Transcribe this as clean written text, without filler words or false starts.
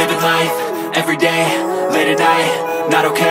living life, everyday, late at night, not okay.